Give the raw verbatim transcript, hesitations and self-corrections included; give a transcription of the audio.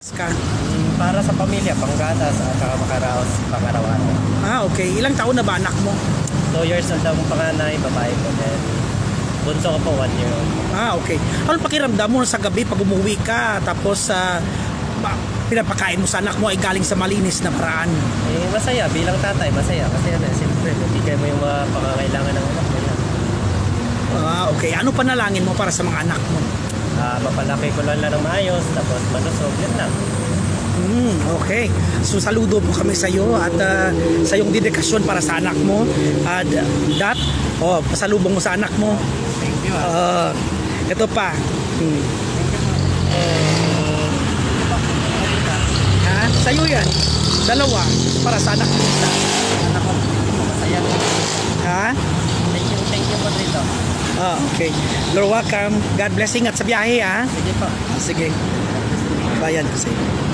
Ka. Mm, Para sa pamilya, panggatas at saka makaraos pangaraw-araw. Ah, okay. Ilang taon na ba anak mo? Two years old ang panganay, babae ko. Then, bunso ko po, one year old. Ah, okay. Ano pakiramdam mo sa gabi pag umuwi ka tapos sa uh, pinapakain mo sa anak mo ay galing sa malinis na paraan? Eh, masaya. Bilang tatay, masaya. Kasi ano, siyempre, nabigay mo yung mga pangangailangan ng anak mo. Yan. Ah, okay. Ano panalangin mo para sa mga anak mo? Ah, mapalaki ko lang lang ng maayos, tapos malusog, yun lang. Hmm, okay. So saludo po kami sa iyo at uh, sa iyong dedikasyon para sa anak mo. At uh, that, oh, pasalubong mo sa anak mo. Thank you. Uh, Ah. ito pa. Hmm. Ha? Sa iyo yan. Dalawa. Para sa anak mo. Anak ko, masaya. Ha? Thank you, thank you po dito. Ah, okay. You're welcome. God blessing at sa biyahe, ha? Sige po. Ah, sige. Bayan ko sa iyo.